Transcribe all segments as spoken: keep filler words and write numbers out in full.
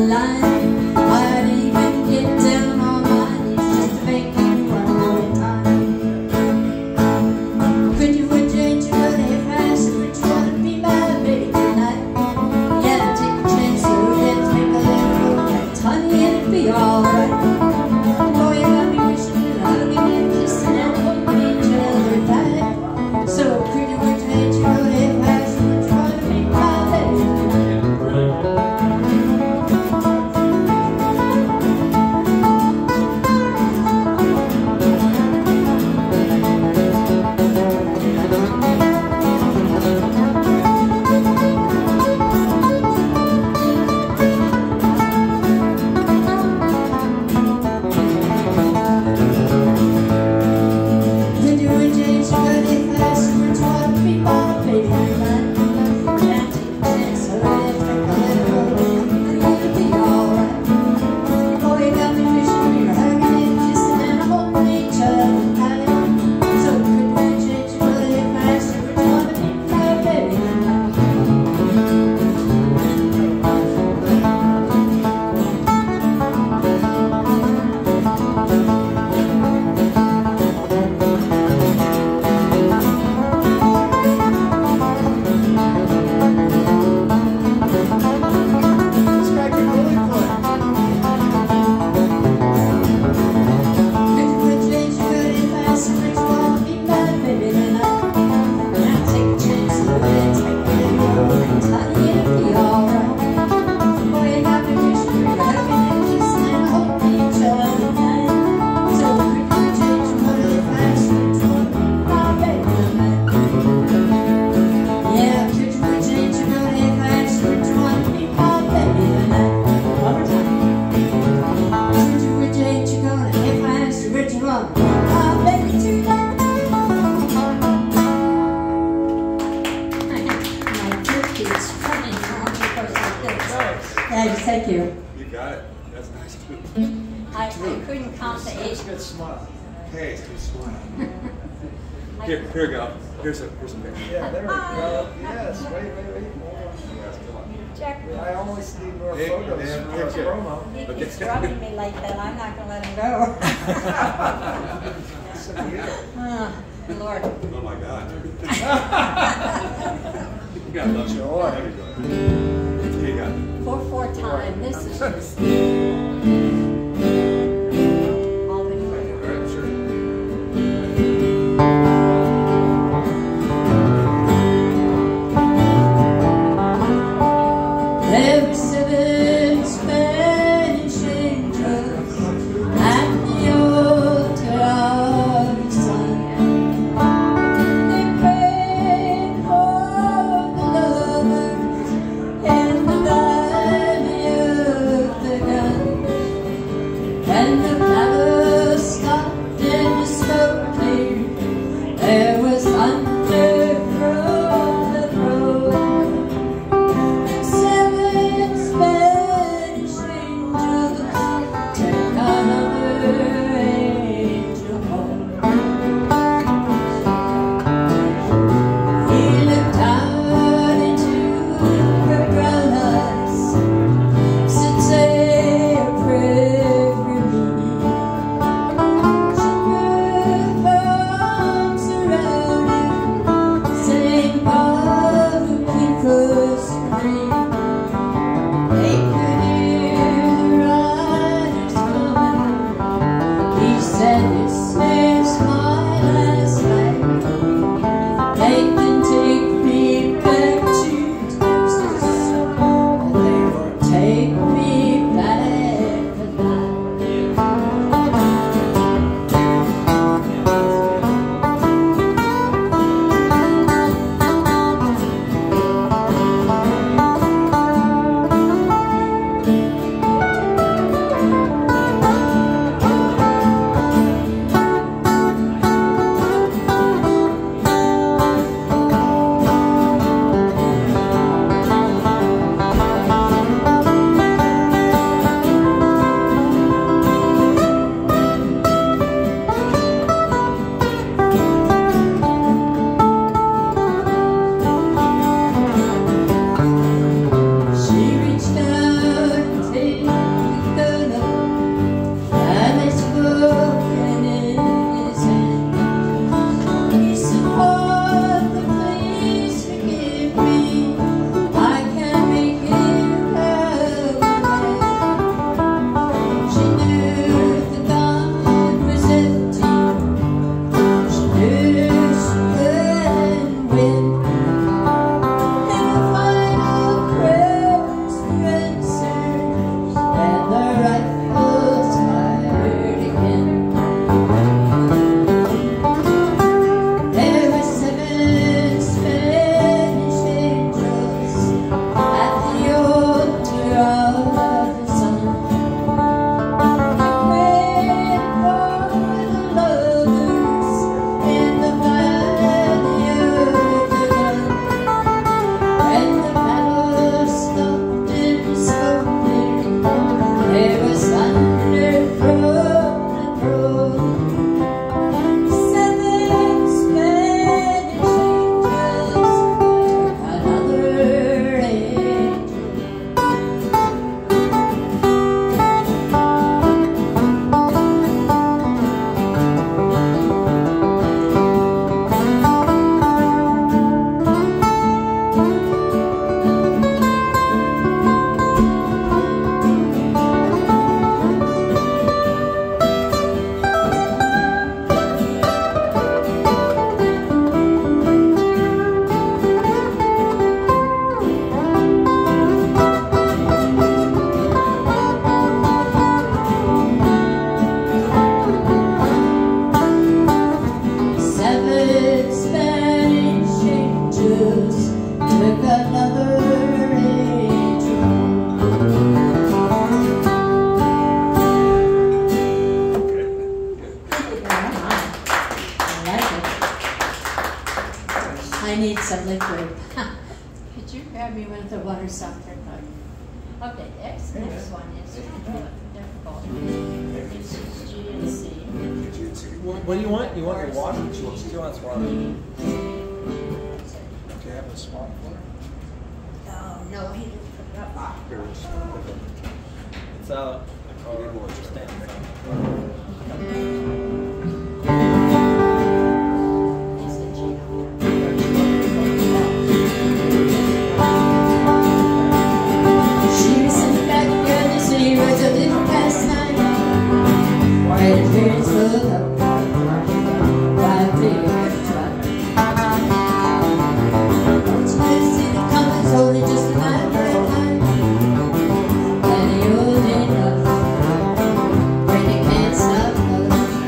Thank you. You got it. That's nice too. I, I couldn't count the eight. Good smile. Hey, good smile. Here, here we go. Here's a here's a picture. Yeah, there we go. Yes, wait, wait, wait. More. Yes, come on. Jack, I always need more Hey, photos man, for our picture. promo. he Okay. keeps rubbing me like that. I'm not going to let him go. So beautiful. Oh, Lord. Oh my God. You got love Joy. Here you go. Four, four time. This is just all been great. All right, sure. Every seven Spanish angels at the altar of the sun, they prayed for the lovers in the valley of the gun. water softener plug. Okay, next, next one is difficult. This is G and C. What do you want? You want your water? She wants, she wants water. Do you have a spot for her? Oh, no, he didn't put it up. It's out. Oh, stand there. It's a G. She was in the backyard, the city was a little past nine. Red appearance full of by a big truck. Once you see the comments, only just a night for a time. And the old enough, when you can't stop love.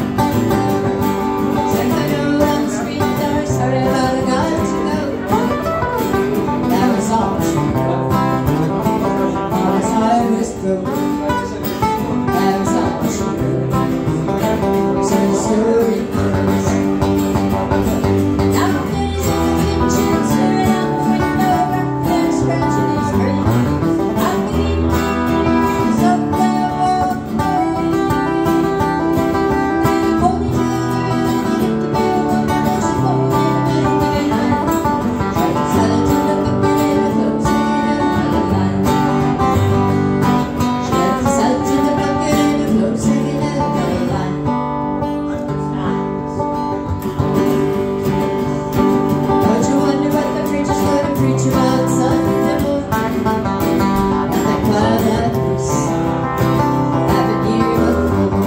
Check the road on the street, there was sorry about I got to go. That was all she wrote. All his heart was broke. That was all she wrote. So the story goes. Now Daddy's in the kitchen, staring out the window, there scratching his brain. I think he's up there walking away. And the ponytail girl hit the bell one night, she phoned in a bang behind. Tried to sell it to the bucket in the clothes hanging out the line. She left the salt in the bucket and the clothes hanging out the line. Don't you wonder what the preacher's gonna preach about Sunday morning? Nothing quite like this happened here before.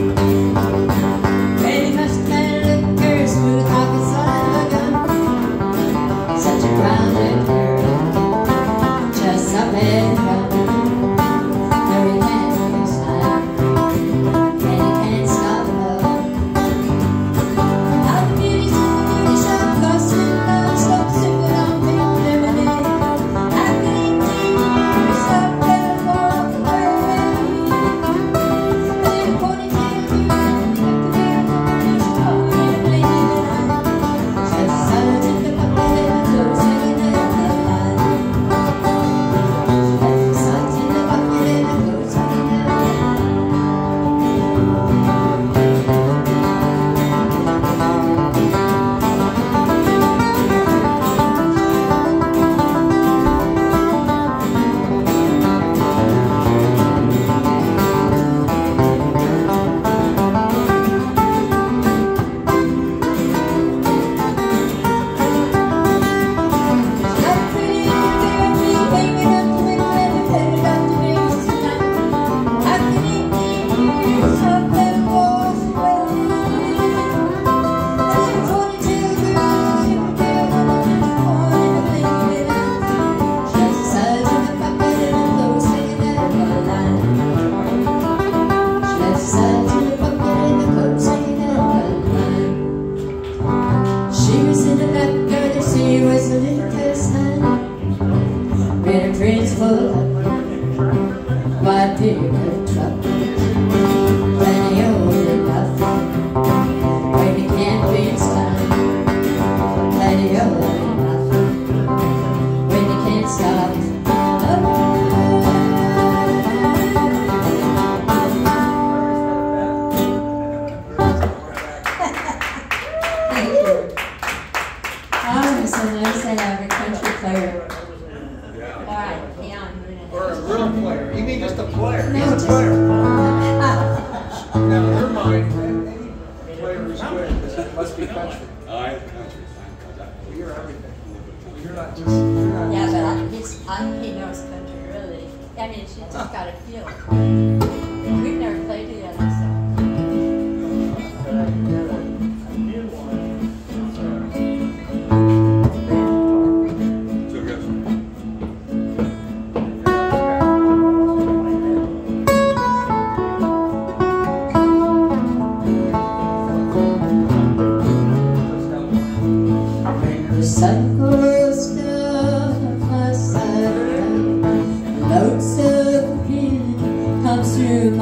Baby must have been a little girl, smooth like the side of a gun. Such a brown-haired girl, just up and run. No, you can't waste time, and you can't stop love. Now the beauty's in the beauty shop, costing love, so simple on pink lemonade. After eighteen years, up there walk away. A little ponytail girl, left the girl woman, she phoned in a blinking behind. She left the salad in the bucket and the clothes hanging out the line. She left the salt in the bucket and the clothes hanging out the line. Got pretty in the therapy, hanging out the window and we headed out to Vegas tonight. After eighteen years, up there walks away. A little ponytail girl, simple girl, woman, she phoned in a blinking eye. She left the salad in the bucket and the clothes hanging out the line. She left the salad in the bucket and the clothes hanging out the line. She was in the backyard, the city was a little past nine. Red appearance full of by a pickup truck. Plenty old enough when you can't waste time. Plenty old enough when you can't stop love. Thank you. Oh, it's so nice to have a country player. All right, Leon, Or a real player. You mean just a player? No, He's a just- player. Ah, Now, in your mind, any player is good. It must be country. I country. You're everything. You're not just. You're not yeah, just but I, he's, I, he knows country really. I mean, she just got a feel. We've never played together, so. So guys, the sun goes down my side, loads of wind comes through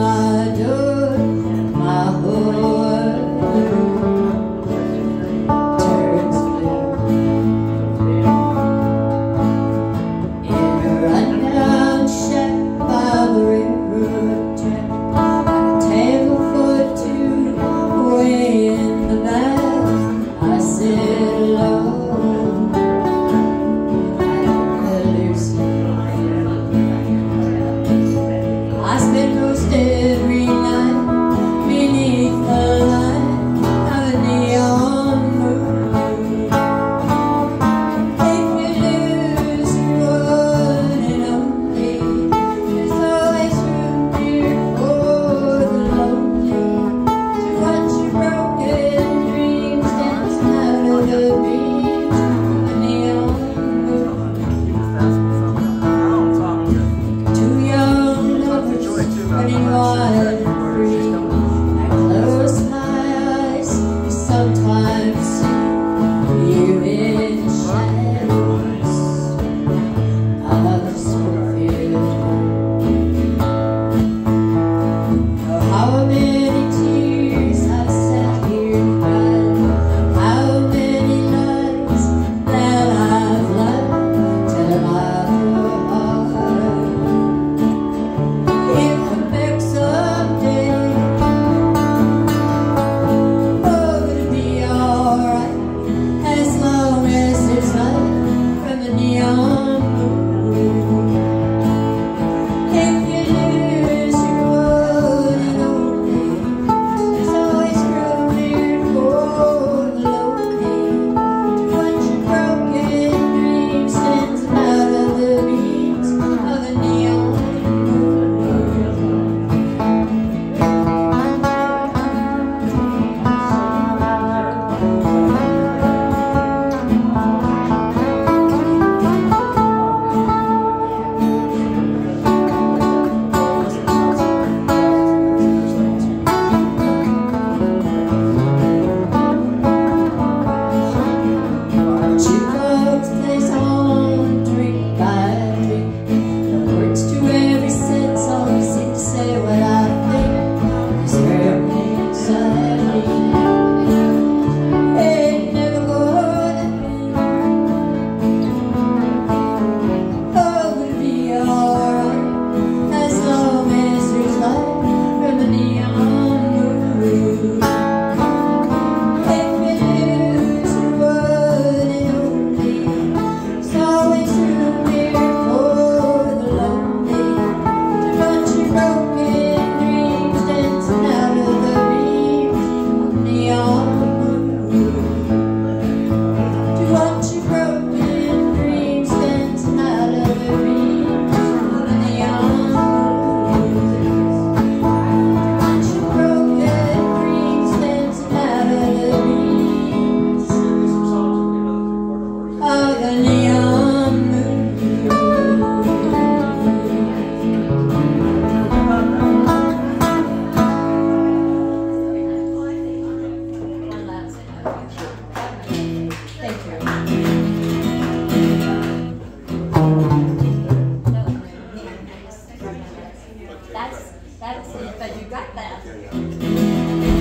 That's, that's it, but you got that. Yeah, yeah.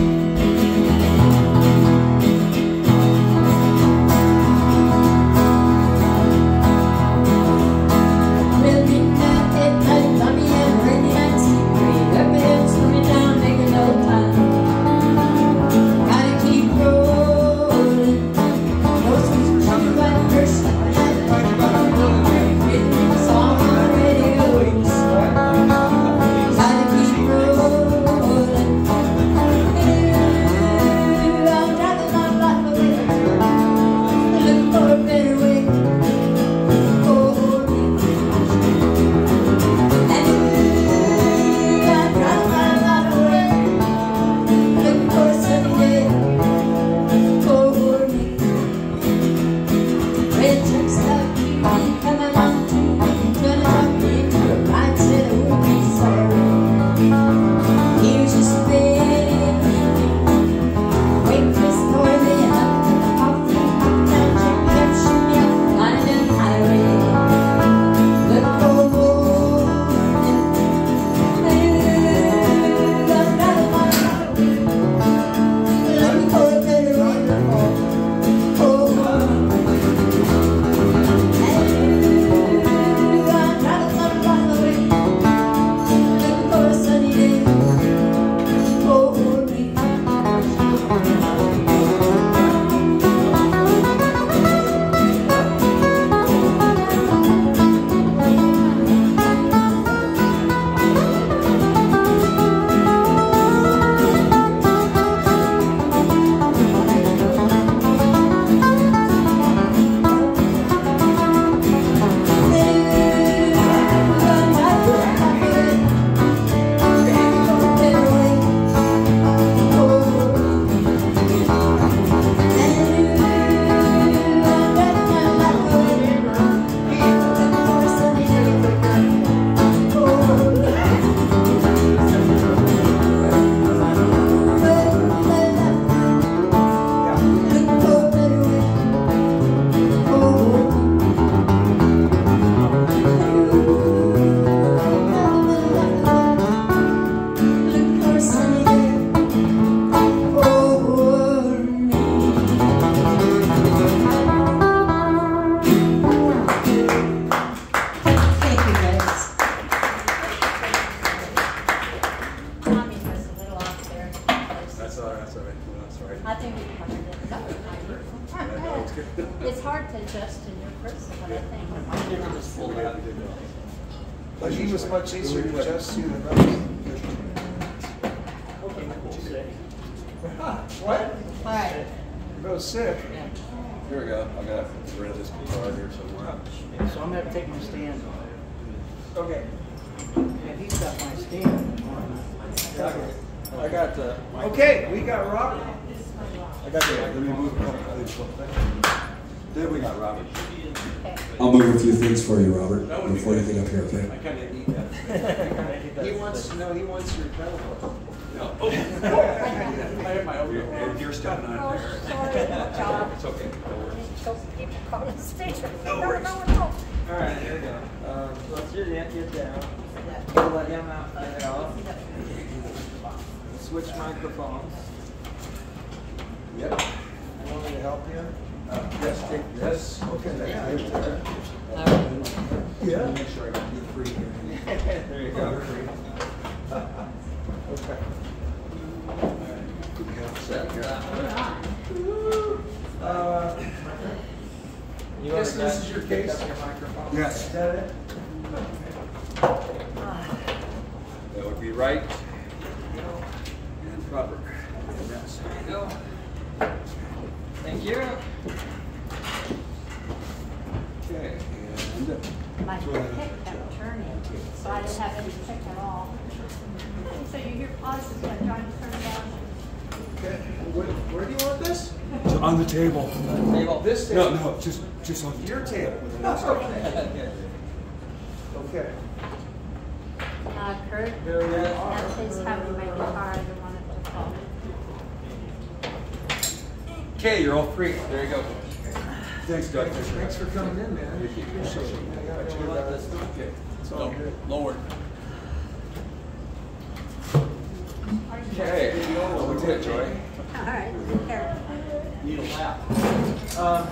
I think we covered it. It's hard to adjust to new person, but I think. But he was much easier to adjust to than others. What? All right. You're both sick. Here we go. I got rid of this guitar here somewhere. So I'm gonna take my stand off. Okay. And he's got my stand. I got the. Okay, we got Robert. I got the. Let me move a couple things. Then we got Robert. Okay. I'll move a few things for you, Robert, before you think up here, I okay? kind of need that. He wants to know, he wants your pedal book. No. Oh. I have my own. You're, you're stepping on Oh, there. sorry, John. It's okay. No worries. Don't keep calling the station. No worries. No, no, no. All right, here we go. Um, so let's do that, get down. We'll let him out there off. Switch microphones. Yep. You want me to help you? Uh, yes, take this. Okay. Yeah. Yeah. Make sure I got you free here. There you go. Free. Okay. Set here. Uh, You Yes, want this is your pick case? up your microphone? Yes. is that it? That would be right and proper. Yes. There you go. Thank you. Okay. And. My pick kept turning, so I didn't have any pick at all. So you hear pauses when I'm trying to turn down. Okay. Where, where do you want this? On the table. Table. This No, table? no, just just on the Your table. Okay. Okay. Uh, Kurt, There we are. that's his having my guitar, I don't want it to fall. Okay, you're all free. There you go. Thanks, Doug. Thanks for coming in, man. Appreciate it. Appreciate it. I got You your, want uh, this? Okay. It's all good. Lower. That's it, Joy. All right, here. Need a lap. Um,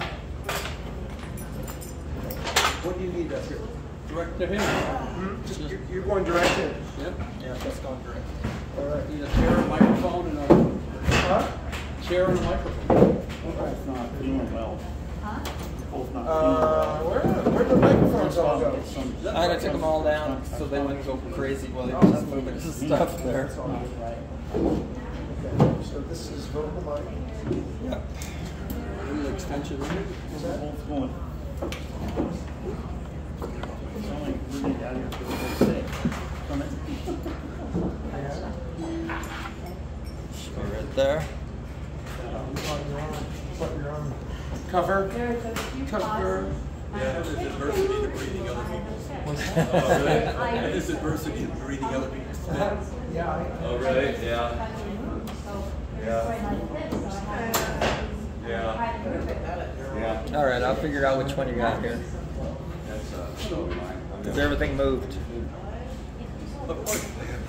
what do you need up here? Direct to him. Hmm? Just, you're, you're going direct in. Yep. Yeah, that's going direct. All right. Need a chair, a microphone, and a Huh? chair and a microphone. Both not doing well. Huh? Both not Uh, doing where, well. where the microphones all go? I had to take them all down so they wouldn't go crazy while they were just moving stuff there. So this is vocal mic. Yep. Little extension. Is that? Both going. It's only really down here for the whole day. From it. Go right there. On your arm. What, your arm? Cover. There's a few Cover. Yeah, there's adversity to breathing other people's. pauses. Oh, really? And this adversity to breathing other people's. Yeah. I- Oh, really? Yeah. Yeah. Yeah. Yeah. All right, I'll figure out which one you got here. That's uh, so mine. Because everything moved. Look, look.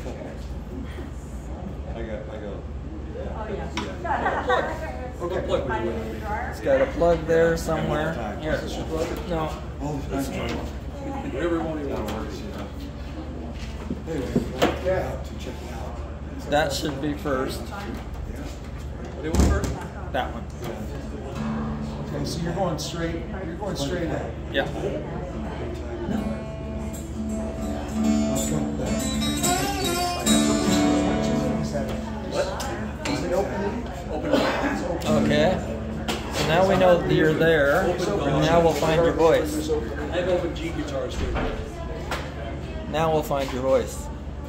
I got, I got. Oh, yeah. Okay. Plug Hide with it in the drawer. It's got a plug there somewhere. Here. No. Whatever one you want. Yeah. To check it out. That should be first. What do you want first? That one. Okay, so you're going straight, you're going straight in. Yeah. What? Is it open? Open it. Okay. So now we know that you're there. And now we'll find your voice. I have open G guitars too. Now we'll find your voice.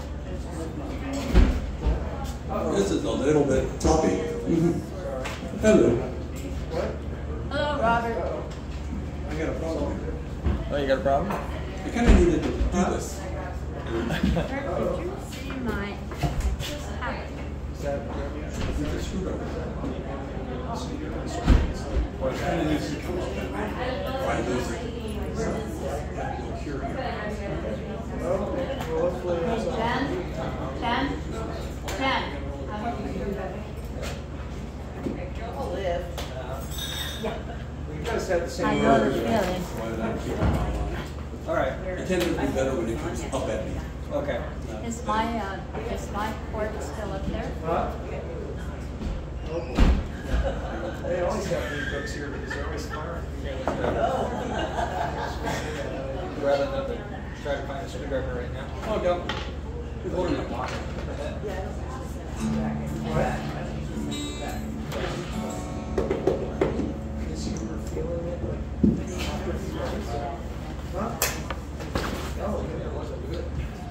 This is a little bit toppy. Hello. Hello, Robert. I got a problem. Oh, you got a problem? I kind of needed to do this. Robert, did you see my, I just have it. Is that, The screwdriver. Well, it kind of needs to come up and try to lose it. You'll cure it. okay, well, hopefully that's all. Ten, ten, ten. I hope you do better. You guys had the same. I know the feeling. Why did I keep it on? All right. It tends to be better when it comes up at me. Okay. Is my, uh, is my cord still up there? Huh? They always have new books here because they're always firing. Rather than try to find a screwdriver right now. Oh, go. We've ordered a pocket. Because you were feeling it like. Huh? Oh, yeah, it wasn't good.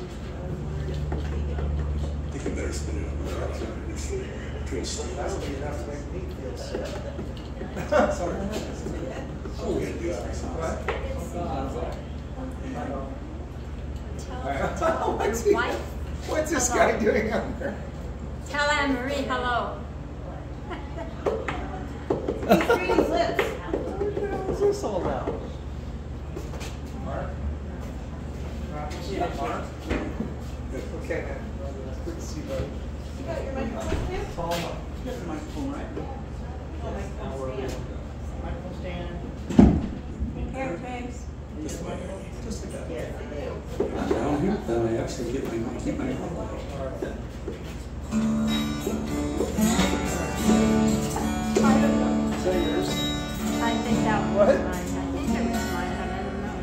I think I better spin it up. Twist. That would be enough to make me feel sick. Sorry. Oh, we gotta do that. What? Tell, What's tell he- your wife. What's this hello. guy doing up there? Tell Anne Marie hello. What the hell is this all about? Mark? Yeah, Mark? Okay, man. Good to see you, buddy. You got your microphone here? Tall one. You got the microphone, right? Oh, microphone stand. Microphone stand. Take care, babes. This way. Just like that. Yes, they do. Down here, then I actually get my, keep my mouth. I don't know. Is that yours? I think that was What? mine. I think it was mine, but I don't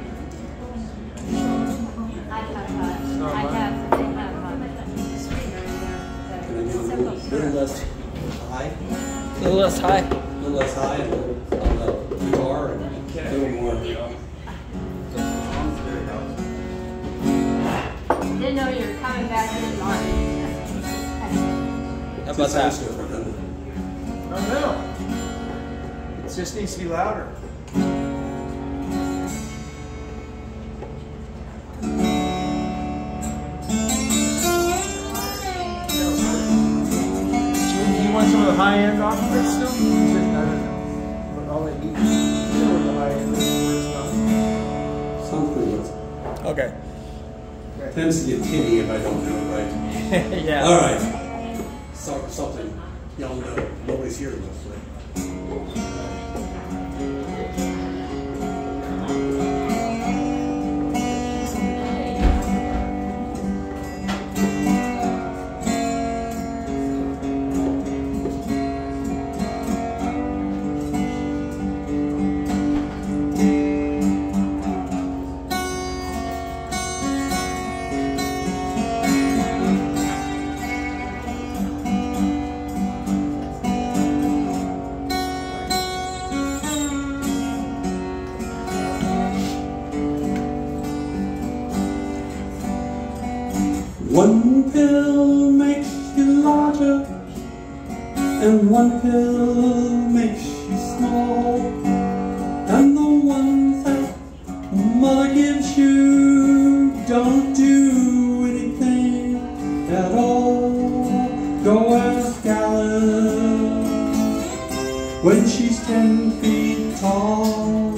know. I have, uh, not I mine. have, they have, um, the screener in there. Can I get a Simple little, little syrup. less high? A little less high. A little less high and a little on the guitar and a little more. Didn't know you were coming back in March. How about Sounds that? different, doesn't it? Oh, no. It just needs to be louder. Do you want some of the high end off of it still? No, no, no. But I'll let you deal with the high end where it's Sounds pretty good. Okay. not. Tends to get tinny if I don't do it right. Yeah. All right. So, something. Y'all know. Nobody's here with us. One pill makes you larger, and one pill makes you small, and the ones that mother gives you don't do anything at all. Go ask Alice when she's ten feet tall.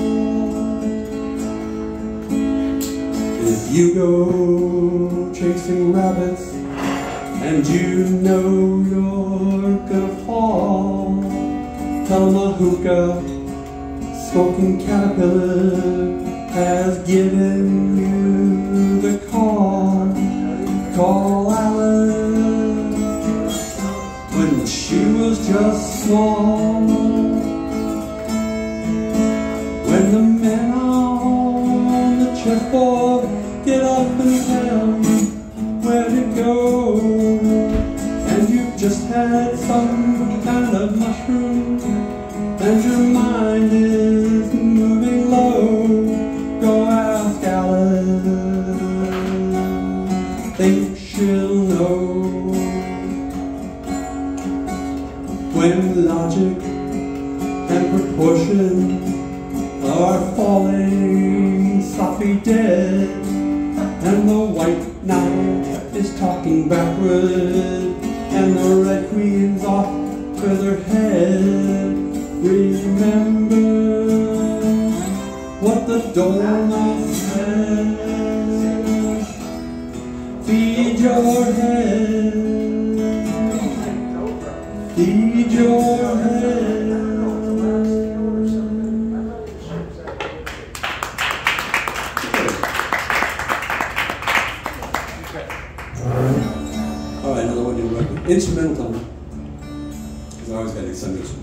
If you go chasing rabbits and you know you're gonna fall, tell 'em a hookah smoking caterpillar has given you the call. Call Alice when she was just small. When the men on the chessboard get up and tell you where to go, and you've just had some kind of mushroom, and your mind is moving low, go ask Alice, think she'll know. When logic and proportion are falling sloppy dead, and the white knight is talking backward, and the red queen's off with her head, remember what the dormouse said. Feed your head, feed your head. All right, another one in rugby. Instrumental tone. Because I always got to do some instrumental.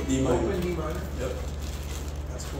D minor. Open D minor. Yep. That's cool.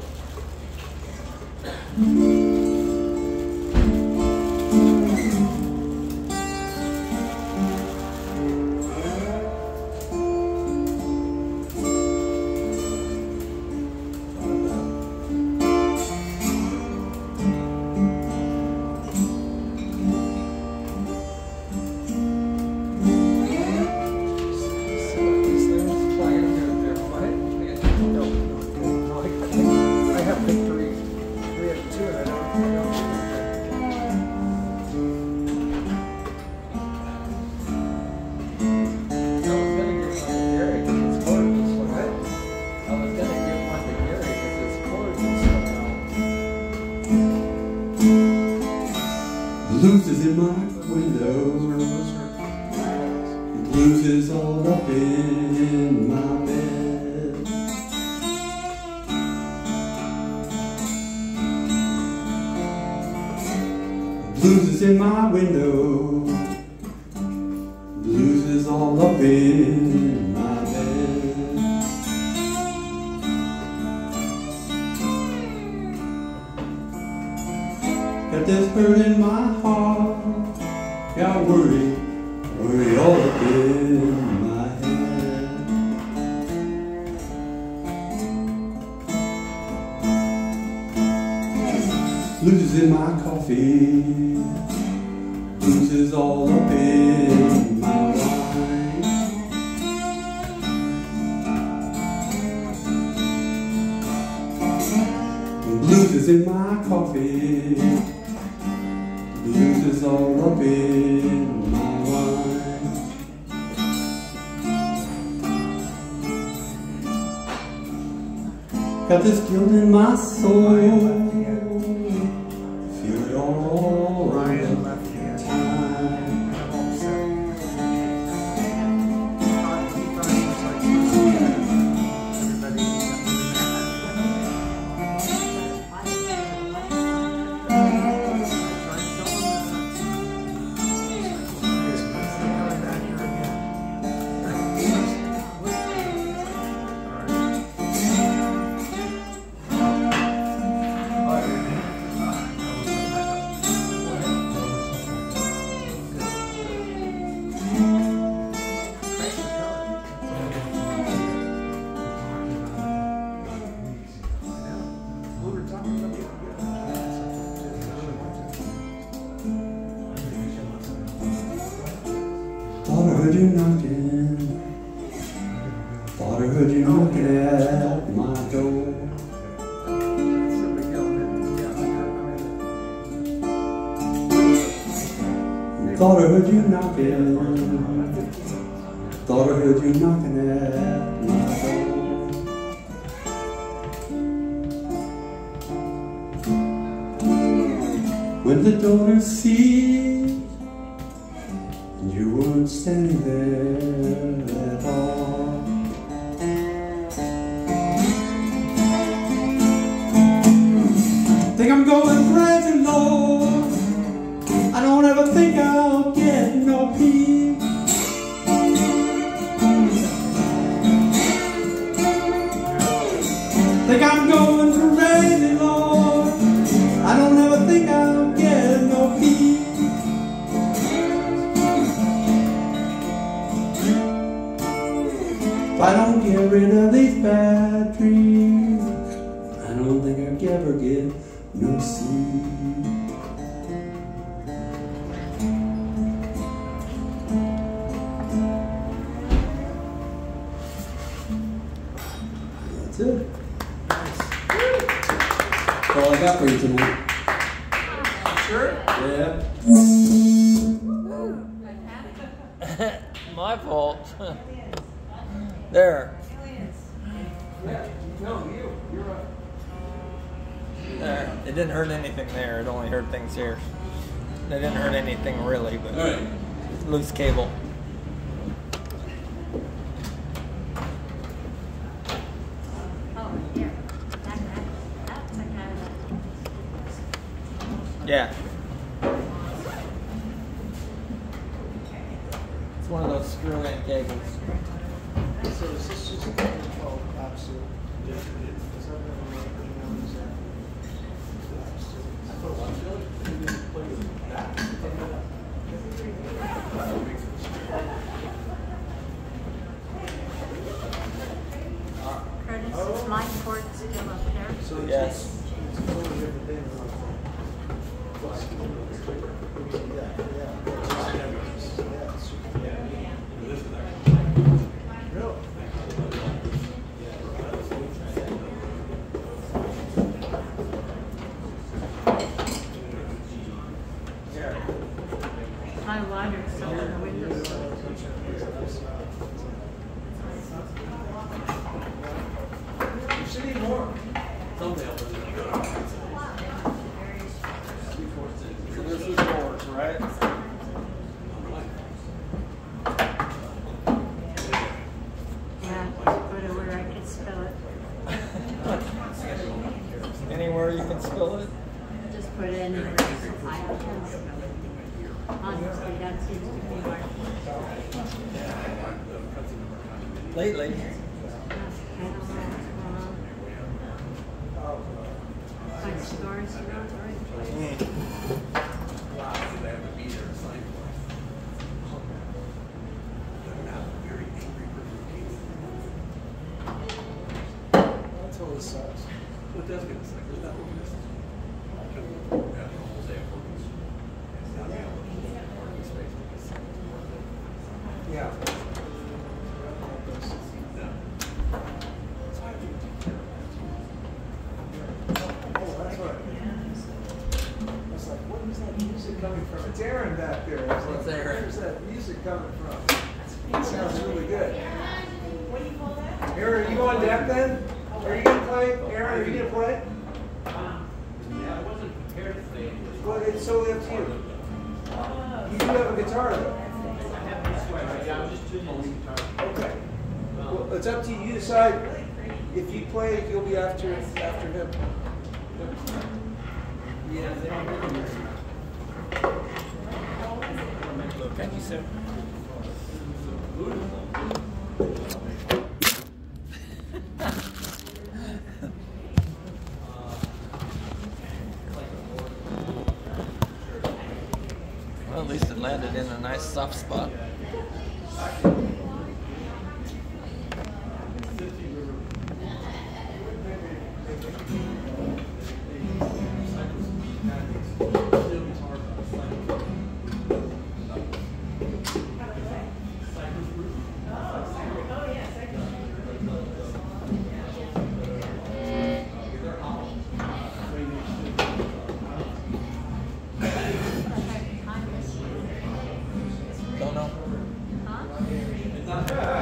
I have picked three. We have two and I don't, I don't Blues is in my window. Blues is all up in my bed. Blues is in my window. Blues is all up in my bed. Got this hurt in my heart. Got worry, worry all up in my head. Blues is in my coffee. Blues is all up in my wine. Blues is in my coffee. Blues is all up in my wine. Got this guilt in my soul. Feel it all Ryan left hand. time. I'm upset. Thought he thought he was like supposed to get everybody coming back here again. We were talking about the Thought I heard you knocking. Thought I heard you knocking at my door. Thought I heard you knocking. Thought I heard you knocking at my door. Went the door to see, and you weren't standing there at all. Think I'm going crazy, Lord. I don't ever think I'll get no peace. Think I'm going crazy, Lord. I don't ever think I'll get no peace. If I don't get rid of these bad dreams, I don't think I'll ever get no sleep. That's it. That's all I got for you tonight. Sure? Yeah. My fault. There. No, you. You're right. There. It didn't hurt anything there. It only hurt things here. It didn't hurt anything really, but All right. loose cable. Oh, here. That, that, that's a kind of. Yeah. It's one of those screw-in cables. So is this just Oh, absolutely. Curtis, is my cord still up there? So it's- Yes. it's a totally different thing than like- Yeah, yeah. Yeah, it's super- Really? My lighter's still in the window. You should eat more. So this is yours, right? Yeah, put it where I can spell it. Anywhere you can spill it? Just put it anywhere I can spell it. Honestly, that seems to be my. Lately. I don't know what's going on. My scars are not right. They have to be there to sign for it. They're not very angry person. That totally sucks. Well, it does get us like, there's nothing missing. I couldn't work that the whole day of work. It's not being able to hold that parking space because it's Yeah. no. So I have to take care of that too. Oh, that's right. I was like, what is that music coming from? It's Aaron back there. I was like, It's Aaron. where's that music coming from? It sounds really good. What do you call that? Aaron, are you on deck then? Are you gonna play? Aaron, are you gonna play? Yeah, I wasn't prepared to say it. Well, it's totally up to you. You do have a guitar though. Yeah, I'm just tuning the guitar. Okay. Well, it's up to you. You decide if you play, you'll be after after him. Yeah, they don't really. Thank you, sir. Well, at least it landed in a nice soft spot. Don't know. Huh?